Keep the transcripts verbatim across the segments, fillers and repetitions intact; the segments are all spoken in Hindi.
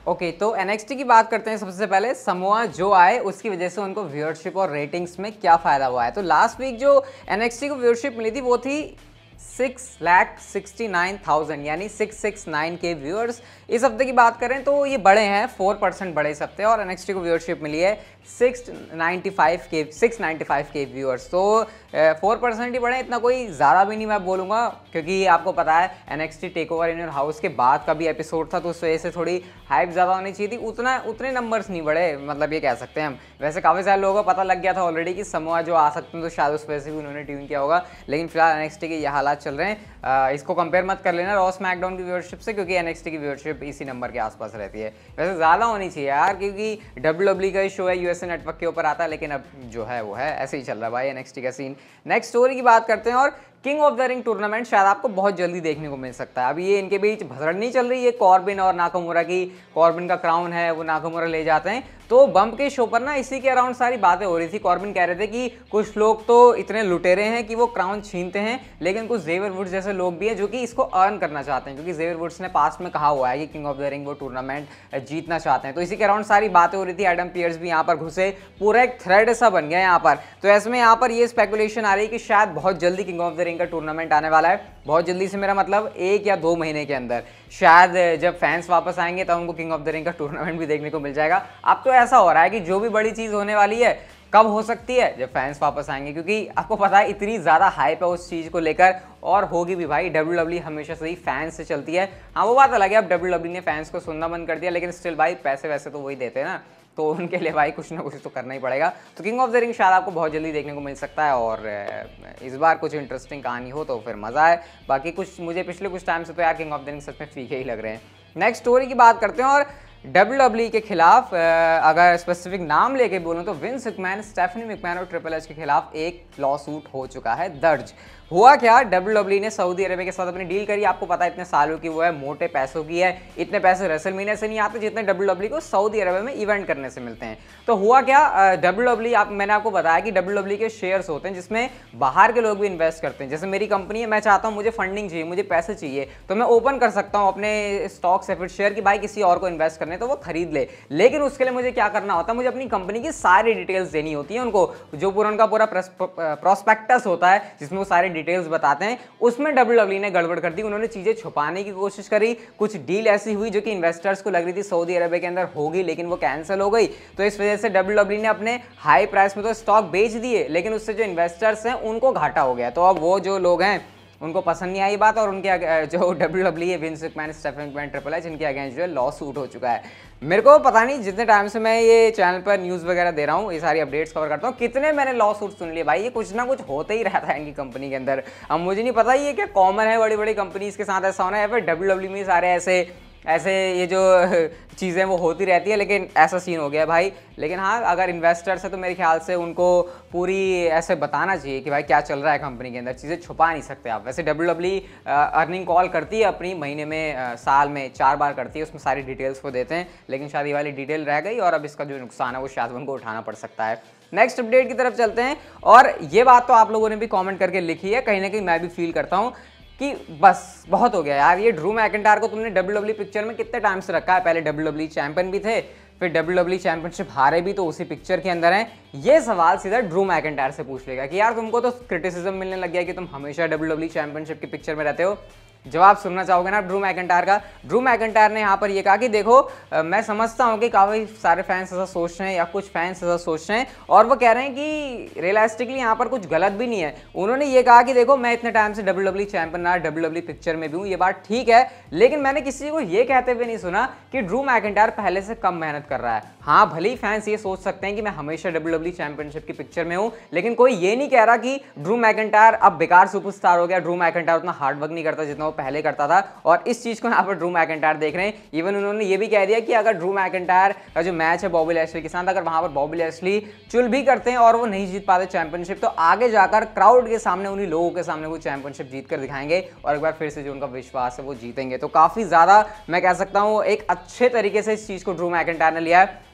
ओके okay, तो एनएक्सटी की बात करते हैं। सबसे पहले समोआ जो आए उसकी वजह से उनको व्यूअरशिप और रेटिंग्स में क्या फ़ायदा हुआ है। तो लास्ट वीक जो एनएक्सटी को व्यूअरशिप मिली थी वो थी six lakh sixty nine thousand यानी सिक्स सिक्स नाइन के व्यूअर्स। इस हफ्ते की बात करें तो ये बड़े हैं, फोर परसेंट बड़े इस हफ्ते, और एनएक्सटी को व्यूअरशिप मिली है सिक्स नाइन्टी फाइव के सिक्स नाइन्टी फाइव के व्यूअर्स। तो फोर परसेंट ही बड़े, इतना कोई ज़्यादा भी नहीं मैं बोलूँगा, क्योंकि आपको पता है NXT take over in your house के बाद का भी एपिसोड था, तो उस वजह से थोड़ी हाइप ज़्यादा होनी चाहिए थी। उतना उतने नंबर्स नहीं बढ़े, मतलब ये कह सकते हैं हम। वैसे काफ़ी सारे लोगों को पता लग गया था ऑलरेडी कि समोआ जो आ सकते हैं, तो शायद उस वजह से भी उन्होंने ट्यून किया होगा। लेकिन फिलहाल एनएक्सटी के ये हालात चल रहे हैं। आ, इसको कंपेयर मत कर लेना रॉ स्मैकडाउन की व्यूअरशिप से, क्योंकि एनएक्सटी की व्यूअरशिप इसी नंबर के आसपास रहती है। वैसे ज़्यादा होनी चाहिए यार, क्योंकि डब्ल्यू डब्ल्यू का शो है, यूएसए नेटवर्क के ऊपर आता है, लेकिन अब जो है वो है, ऐसे ही चल रहा है भाई एनएक्सटी का सीन। नेक्स्ट स्टोरी की बात करते हैं, और king of the ring tournament शायद आपको बहुत जल्दी देखने को मिल सकता है। अभी ये इनके बीच भसड़ नहीं चल रही है कॉर्बिन और नाकामुरा की। कॉर्बिन का क्राउन है वो नाकामुरा ले जाते हैं, तो बम्प के शो पर ना इसी के अराउंड सारी बातें हो रही थी। कॉर्बिन कह रहे थे कि कुछ लोग तो इतने लुटेरे हैं कि वो क्राउन छीनते हैं, लेकिन कुछ जेवियर वुड्स जैसे लोग भी हैं जो कि इसको अर्न करना चाहते हैं, क्योंकि जेवियर वुड्स ने पास्ट में कहा हुआ है कि किंग ऑफ द रिंग वो टूर्नामेंट जीतना चाहते हैं। तो इसी के अराउंड सारी बातें हो रही थी। एडम पियर्स भी यहाँ पर घुसे, पूरा एक थ्रेड ऐसा बन गया यहाँ पर। तो ऐसे में यहाँ पर ये स्पेकुलेशन आ रही है कि शायद बहुत जल्दी किंग ऑफ द रिंग का टूर्नामेंट आने वाला है। बहुत जल्दी से मेरा मतलब एक या दो महीने के अंदर, शायद जब फैंस वापस आएंगे तब उनको किंग ऑफ द रिंग का टूर्नामेंट भी देखने को मिल जाएगा। अब तो ऐसा हो रहा है कि जो भी बड़ी चीज़ होने वाली है कब हो सकती है, जब फैंस वापस आएंगे, क्योंकि आपको पता है इतनी ज़्यादा हाइप है उस चीज़ को लेकर, और होगी भी भाई। डब्ल्यू डब्ल्यू हमेशा से ही फैंस से चलती है। हाँ वो बात अलग है, अब डब्ल्यू डब्ल्यू ने फैंस को सुनना बंद कर दिया, लेकिन स्टिल भाई पैसे वैसे तो वही देते हैं ना, तो उनके लिए भाई कुछ ना कुछ तो करना ही पड़ेगा। तो किंग ऑफ द रिंग शायद आपको बहुत जल्दी देखने को मिल सकता है, और इस बार कुछ इंटरेस्टिंग कहानी हो तो फिर मज़ा है। बाकी कुछ मुझे पिछले कुछ टाइम से तो यार किंग ऑफ द रिंग सच में फीके ही लग रहे हैं। नेक्स्ट स्टोरी की बात करते हैं, और डब्ल्यू डब्ल्यू ई के खिलाफ अगर स्पेसिफिक नाम लेके बोलूं तो विंस मैकमैन, स्टेफनी मैकमैन और ट्रिपल एच के खिलाफ एक लॉ सूट हो चुका है दर्ज। हुआ क्या, डब्ल्यू डब्ल्यू ई ने सऊदी अरेबिया के साथ अपनी डील करी। आपको पता है इतने सालों की वो है, मोटे पैसों की है। इतने पैसे रेसलमेनिया से नहीं आते जितने डब्ल्यू डब्ल्यू को सऊदी अरेबिया में इवेंट करने से मिलते हैं। तो हुआ क्या, डब्ल्यू डब्ल्यू आप मैंने आपको बताया कि डब्ल्यू डब्ल्यू के शेयर्स होते हैं जिसमें बाहर के लोग भी इन्वेस्ट करते हैं। जैसे मेरी कंपनी है, मैं चाहता हूँ मुझे फंडिंग चाहिए, मुझे पैसे चाहिए, तो मैं ओपन कर सकता हूँ अपने स्टॉक्स या फिर शेयर की, भाई किसी और को इन्वेस्ट करने तो वो खरीद ले। लेकिन उसके लिए मुझे क्या करना होता है, मुझे अपनी कंपनी की सारी डिटेल्स देनी होती है उनको, जो पूरा उनका पूरा प्रोस्पेक्टस होता है जिसमें वो सारी डिटेल्स बताते हैं। उसमें डब्ल्यू डब्ल्यू ने गड़बड़ कर दी, उन्होंने चीजें छुपाने की कोशिश करी। कुछ डील ऐसी हुई जो कि इन्वेस्टर्स को लग रही थी सऊदी अरेबिया के अंदर होगी, लेकिन वो कैंसिल हो गई। तो इस वजह से डब्ल्यू डब्ल्यू ने अपने हाई प्राइस में तो स्टॉक बेच दिए, लेकिन उससे जो इन्वेस्टर्स हैं उनको घाटा हो गया। तो अब वो जो लोग हैं उनको पसंद नहीं आई बात, और उनके जो W W Vince McMahon, Stephanie McMahon, triple H, इनके अगेंस्ट जो है लॉ सूट हो चुका है। मेरे को पता नहीं जितने टाइम से मैं ये चैनल पर न्यूज़ वगैरह दे रहा हूँ, ये सारी अपडेट्स कवर करता हूँ, कितने मैंने लॉ सूट सुन लिए भाई। ये कुछ ना कुछ होता ही रहता है इनकी कंपनी के अंदर। अब मुझे नहीं पता ये क्या कॉमन है बड़ी बड़ी कंपनीज के साथ ऐसा होना है, या फिर डब्ल्यू डब्ल्यू में सारे ऐसे ऐसे ये जो चीज़ें वो होती रहती है, लेकिन ऐसा सीन हो गया भाई। लेकिन हाँ, अगर इन्वेस्टर्स है तो मेरे ख्याल से उनको पूरी ऐसे बताना चाहिए कि भाई क्या चल रहा है कंपनी के अंदर, चीज़ें छुपा नहीं सकते आप। वैसे डब्ल्यू डब्ल्यू अर्निंग कॉल करती है अपनी, महीने में आ, साल में चार बार करती है, उसमें सारी डिटेल्स को देते हैं, लेकिन शायद ये वाली डिटेल रह गई, और अब इसका जो नुकसान है वो शायद उनको उठाना पड़ सकता है। नेक्स्ट अपडेट की तरफ चलते हैं, और ये बात तो आप लोगों ने भी कॉमेंट करके लिखी है, कहीं ना कहीं मैं भी फील करता हूँ कि बस बहुत हो गया यार। ये ड्रू मैकिंटायर को तुमने डब्ल्यू डब्ल्यू पिक्चर में कितने टाइम से रखा है, पहले डब्ल्यू डब्ल्यू चैंपियन भी थे, फिर डब्ल्यू डब्ल्यू चैंपियनशिप हारे भी तो उसी पिक्चर के अंदर हैं। ये सवाल सीधा ड्रू मैकिंटायर से पूछ लेगा कि यार तुमको तो क्रिटिसिज्म मिलने लग गया कि तुम हमेशा डब्ल्यू डब्ल्यू चैंपियनशिप की पिक्चर में रहते हो। जवाब सुनना चाहोगे ना ड्रू मैकिंटायर का। ड्रू मैकिंटायर ने यहाँ पर ये कहा कि देखो आ, मैं समझता हूँ कि काफ़ी सारे फैंस ऐसा सोच रहे हैं या कुछ फैंस ऐसा सोच रहे हैं, और वो कह रहे हैं कि रियलिस्टिकली यहाँ पर कुछ गलत भी नहीं है। उन्होंने ये कहा कि देखो मैं इतने टाइम से डब्ल्यू डब्ल्यू चैंपियन रहा, डब्ल्यू डब्ल्यू पिक्चर में भी हूँ, ये बात ठीक है, लेकिन मैंने किसी को ये कहते हुए नहीं सुना कि ड्रू मैकिंटायर पहले से कम मेहनत कर रहा है। हाँ भले ही फैंस ये सोच सकते हैं कि मैं हमेशा डब्ल्यू डब्ल्यू चैंपियनशिप की पिक्चर में हूँ, लेकिन कोई ये नहीं कह रहा कि ड्रू मैकिंटायर अब बेकार सुपरस्टार हो गया, ड्रू मैकिंटायर उतना हार्ड वर्क नहीं करता जितना वो पहले करता था। और इस चीज को यहाँ पर ड्रू मैकिंटायर देख रहे हैं। इवन उन्होंने ये भी कह दिया कि अगर ड्रू मैकिंटायर का जो मैच है बॉबी लैशली के साथ, अगर वहां पर बॉबी लैशली चुल भी करते हैं और वो नहीं जीत पाते चैंपियनशिप, तो आगे जाकर क्राउड के सामने, उन्हीं लोगों के सामने वो चैंपियनशिप जीत कर दिखाएंगे, और एक बार फिर से जो उनका विश्वास है वो जीतेंगे। तो काफी ज्यादा मैं कह सकता हूँ एक अच्छे तरीके से इस चीज को ड्रू मैकिंटायर ने लिया है।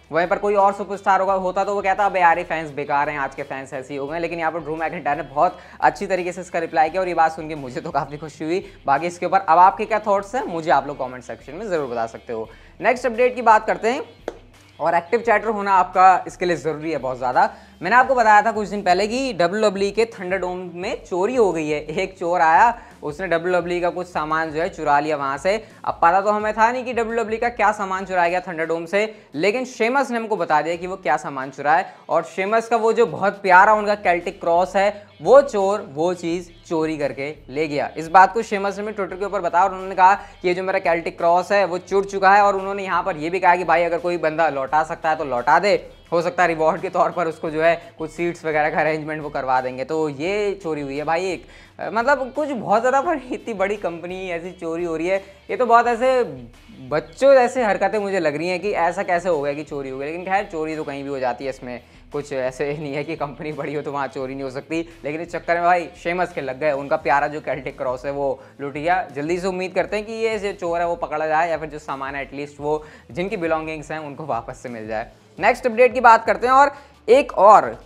वहीं पर कोई और सुपरस्टार होगा होता तो वो कहता अब यार ये फैंस बेकार हैं, आज के फैंस ऐसे ही हो गए। लेकिन यहाँ पर ड्रू मैकिंटायर ने बहुत अच्छी तरीके से इसका रिप्लाई किया और ये बात सुन के मुझे तो काफ़ी खुशी हुई। बाकी इसके ऊपर अब आपके क्या थॉट्स हैं मुझे आप लोग कॉमेंट सेक्शन में ज़रूर बता सकते हो। नेक्स्ट अपडेट की बात करते हैं, और एक्टिव चैटर होना आपका इसके लिए ज़रूरी है बहुत ज़्यादा। मैंने आपको बताया था कुछ दिन पहले कि डब्ल्यू डब्ल्यू ई के थंडरडोम में चोरी हो गई है। एक चोर आया, उसने डब्ल्यू डब्ल्यू ई का कुछ सामान जो है चुरा लिया वहाँ से। अब पता तो हमें था नहीं कि डब्ल्यू डब्ल्यू ई का क्या सामान चुराया गया थंडरडोम से, लेकिन शेमस ने हमको बता दिया कि वो क्या सामान चुराया है। और शेमस का वो जो बहुत प्यारा उनका केल्टिक क्रॉस है, वो चोर वो चीज़ चोरी करके ले गया। इस बात को शेमस ने ट्विटर के ऊपर बताया और उन्होंने कहा कि ये जो मेरा केल्टिक क्रॉस है वो चुर चुका है। और उन्होंने यहाँ पर ये भी कहा कि भाई अगर कोई बंदा लौटा सकता है तो लौटा दे, हो सकता है रिवॉर्ड के तौर पर उसको जो है कुछ सीट्स वगैरह का अरेंजमेंट वो करवा देंगे। तो ये चोरी हुई है भाई, एक मतलब कुछ बहुत ज़्यादा बड़ी इतनी बड़ी कंपनी ऐसी चोरी हो रही है। ये तो बहुत ऐसे बच्चों जैसे हरकतें मुझे लग रही हैं कि ऐसा कैसे हो गया कि चोरी हो गई। लेकिन खैर चोरी तो कहीं भी हो जाती है, इसमें कुछ ऐसे नहीं है कि कंपनी बड़ी हो तो वहाँ चोरी नहीं हो सकती। लेकिन इस चक्कर में भाई शेमस के लग गए, उनका प्यारा जो केल्टिक क्रॉस है वो लूट गया। जल्दी से उम्मीद करते हैं कि ये जो चोर है वो पकड़ा जाए या फिर जो सामान है एटलीस्ट वो जिनकी बिलोंगिंग्स हैं उनको वापस से मिल जाए। नेक्स्ट अपडेट की बात करते हैं, और एक और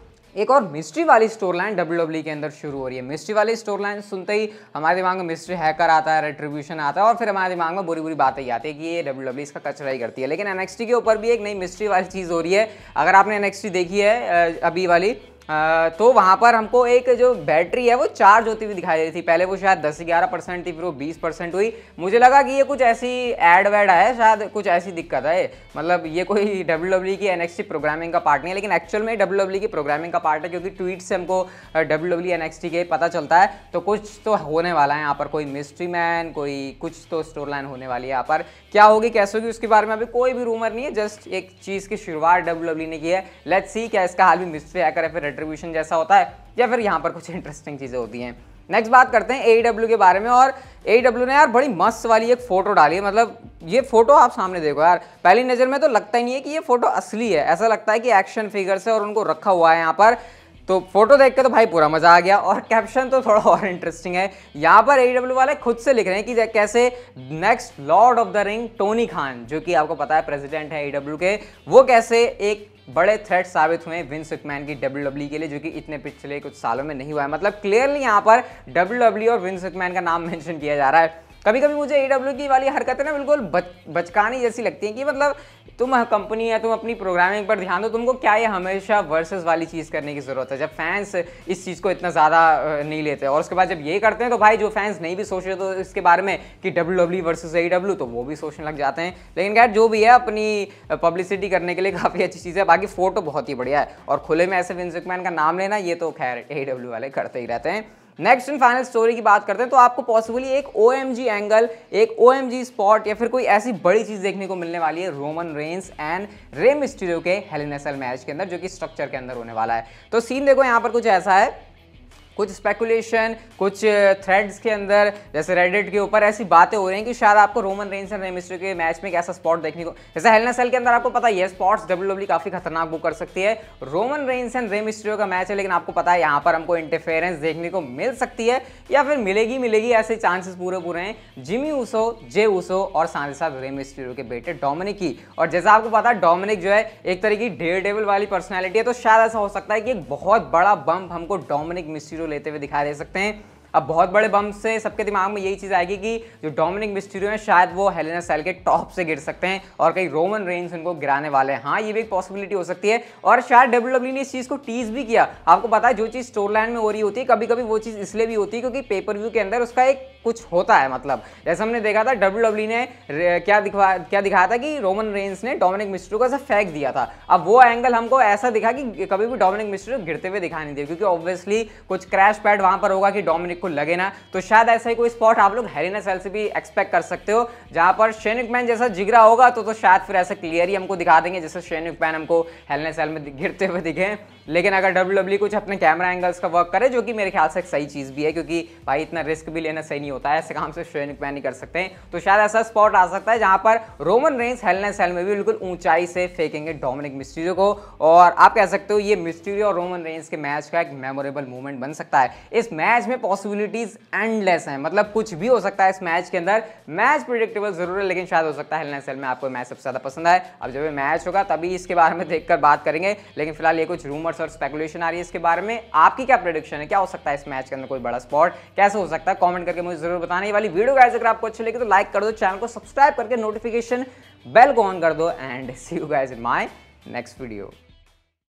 एक और मिस्ट्री वाली storyline W W E के अंदर शुरू हो रही है। मिस्ट्री वाली स्टोर लाइन सुनते ही हमारे दिमाग में मिस्ट्री हैकर आता है, रेट्रीब्यूशन आता है और फिर हमारे दिमाग में बुरी बुरी बातें ही आती है कि ये डब्ल्यू डब्ल्यू ई इसका कचरा ही करती है। लेकिन एन एक्स टी के ऊपर भी एक नई मिस्ट्री वाली चीज़ हो रही है। अगर आपने एन एक्स टी देखी है अभी वाली, आ, तो वहाँ पर हमको एक जो बैटरी है वो चार्ज होती हुई दिखाई दे रही थी। पहले वो शायद दस ग्यारह परसेंट थी, फिर वो बीस परसेंट हुई। मुझे लगा कि ये कुछ ऐसी एड वैड है, शायद कुछ ऐसी दिक्कत है, मतलब ये कोई डब्ल्यू डब्ल्यू ई की एन एक्स टी प्रोग्रामिंग का पार्ट नहीं है। लेकिन एक्चुअल में डब्ल्यू डब्ल्यू ई की प्रोग्रामिंग का पार्ट है, क्योंकि ट्वीट से हमको W W E N X T के पता चलता है। तो कुछ तो होने वाला है यहाँ पर, कोई मिस्ट्री मैन, कोई कुछ तो स्टोर लाइन होने वाली है यहाँ पर। क्या होगी कैसे होगी उसके बारे में अभी कोई भी रूमर नहीं है, जस्ट एक चीज़ की शुरुआत डब्ल्यू डब्ल्यू ई ने की है। लेट्स सी क्या इसका हाल भी मिस्ट्री हैकर है, फिर रेट्रीब्यूशन जैसा होता है या फिर यहाँ पर कुछ इंटरेस्टिंग चीजें होती हैं। नेक्स्ट बात करते हैं ए ई डब्ल्यू के बारे में, और ए ई डब्ल्यू ने यार बड़ी मस्त वाली एक फोटो डाली है। मतलब ये फोटो आप सामने देखो यार, पहली नज़र में तो लगता ही नहीं है कि ये फोटो असली है, ऐसा लगता है कि एक्शन फिगर्स है और उनको रखा हुआ है यहाँ पर। तो फोटो देख के तो भाई पूरा मजा आ गया। और कैप्शन तो थोड़ा और इंटरेस्टिंग है, यहाँ पर ए ई डब्ल्यू वाले खुद से लिख रहे हैं कि कैसे next lord of the ring Tony Khan, जो कि आपको पता है प्रेसिडेंट है ए ई डब्ल्यू के, वो कैसे एक बड़े थ्रेट साबित हुए विंस मैकमैन की डब्ल्यू डब्ल्यू ई के लिए, जो कि इतने पिछले कुछ सालों में नहीं हुआ है। मतलब क्लियरली यहाँ पर डब्ल्यू डब्ल्यू ई और विंस मैकमैन का नाम मेंशन किया जा रहा है। कभी कभी मुझे ए डब्ल्यू की वाली हरकतें ना बिल्कुल बच बचकानी जैसी लगती हैं कि मतलब तुम कंपनी है, तुम अपनी प्रोग्रामिंग पर ध्यान दो, तुमको क्या ये हमेशा वर्सेस वाली चीज़ करने की ज़रूरत है, जब फैंस इस चीज़ को इतना ज़्यादा नहीं लेते। और उसके बाद जब ये करते हैं तो भाई जो फैंस नहीं भी सोच रहे तो इसके बारे में कि W W versus A W, तो वो भी सोचने लग जाते हैं। लेकिन खैर जो भी है अपनी पब्लिसिटी करने के लिए काफ़ी अच्छी चीज़ है। बाकी फोटो बहुत ही बढ़िया है और खुले में ऐसे विंस मैकमैन का नाम लेना ये तो खैर ए डब्ल्यू वाले करते ही रहते हैं। नेक्स्ट एंड फाइनल स्टोरी की बात करते हैं, तो आपको पॉसिबली एक ओ एम जी एंगल, एक ओ एम जी स्पॉट या फिर कोई ऐसी बड़ी चीज देखने को मिलने वाली है Roman Reigns and Rey Mysterio के hell in a cell match के अंदर, जो कि स्ट्रक्चर के अंदर होने वाला है। तो सीन देखो यहाँ पर कुछ ऐसा है, कुछ स्पेकुलेशन, कुछ थ्रेड्स के अंदर जैसे रेडिट के ऊपर ऐसी बातें हो रही हैं कि शायद आपको Roman Reigns and Rey Mysterio के मैच में एक ऐसा स्पॉट देखने को, जैसे हेल इन अ सेल के अंदर आपको पता ही है स्पॉट्स डब्ल्यू डब्ल्यू काफी खतरनाक बुक कर सकती है। Roman Reigns and Rey Mysterio का मैच है, लेकिन आपको पता है यहाँ पर हमको इंटरफेरेंस देखने को मिल सकती है या फिर मिलेगी मिलेगी ऐसे चांसेस पूरे पूरे हैं जिमी ऊसो, जे ऊसो और साथ ही साथ रे मिस्टीरियो के बेटे डोमिनिक की। और जैसा आपको पता है डोमिनिक जो है एक तरह की डेयर डेविल वाली पर्सनैलिटी है, तो शायद ऐसा हो सकता है कि एक बहुत बड़ा बम्प हमको डोमिनिक मिस्टीरियो लेते हुए दिखाई दे सकते हैं। अब बहुत बड़े बम से सबके दिमाग में यही चीज़ आएगी कि जो डोमिनिक मिस्टीरियो है शायद वो हेल इन अ सेल के टॉप से गिर सकते हैं और कहीं रोमन रेंस उनको गिराने वाले हैं। हाँ, ये भी एक पॉसिबिलिटी हो सकती है। और शायद डब्ल्यू डब्ल्यू ने इस चीज़ को टीज भी किया। आपको पता है जो चीज़ स्टोर लाइन में हो रही होती है कभी कभी वो चीज़ इसलिए भी होती है क्योंकि पेपर व्यू के अंदर उसका एक कुछ होता है। मतलब जैसे हमने देखा था डब्ल्यू डब्ल्यू ने क्या दिखा क्या दिखाया था कि रोमन रेंस ने डोमिनिक मिस्टीरियो को ऐसा फेंक दिया था। अब वो एंगल हमको ऐसा दिखा कि कभी भी डोमिनिक मिस्टीरियो गिरते हुए दिखाई नहीं दिया, क्योंकि ऑब्वियसली कुछ क्रैश पैड वहां पर होगा कि डोमिनिक को लगे ना। तो शायद ऐसा ही कोई स्पॉट आप लोग हेल इन अ सेल से भी एक्सपेक्ट कर सकते हो, जहां पर शेन मैकमैन जैसा जिगरा होगा तो तो शायद फिर ऐसा क्लियर ही हमको दिखा देंगे जैसे शेन मैकमैन हमको हेल इन अ सेल में गिरते हुए दिखे। लेकिन अगर डब्ल्यू डब्ल्यू कुछ अपने कैमरा एंगल्स का वर्क करे, जो कि मेरे ख्याल से एक सही चीज़ भी है, क्योंकि भाई इतना रिस्क भी लेना सही नहीं होता है, ऐसे काम से शेन मैकमैन नहीं कर सकते हैं, तो शायद ऐसा स्पॉट आ सकता है जहां पर Roman Reigns hell in a cell में भी बिल्कुल ऊंचाई से फेंकेंगे डोमिनिक मिस्टीरियो को। और आप कह सकते हो ये मिस्टीरियो और रोमन रेंस के मैच का एक मेमोरेबल मोमेंट बन सकता है। इस मैच में पॉसिबल पॉसिबिलिटीज एंडलेस हैं, मतलब कुछ भी हो सकता है इस मैच के अंदर। मैच प्रिडिक्टेबल जरूर है, लेकिन शायद हो सकता है हेल इन सेल में आपको मैच सबसे ज्यादा पसंद आए। अब जब ये मैच होगा तभी इसके बारे में देखकर बात करेंगे, लेकिन फिलहाल ये कुछ रूमर्स और स्पेकुलेशन आ रही है इसके बारे में। आपकी क्या प्रेडिक्शन है, क्या हो सकता है इस मैच के अंदर कोई बड़ा स्पॉट, कैसे हो सकता है, कमेंट करके मुझे जरूर बताना। ये वाली वीडियो गाइस अगर आपको अच्छी लगी तो लाइक कर दो, चैनल को सब्सक्राइब करके नोटिफिकेशन बेल को ऑन कर दो, and see you guys in my next video.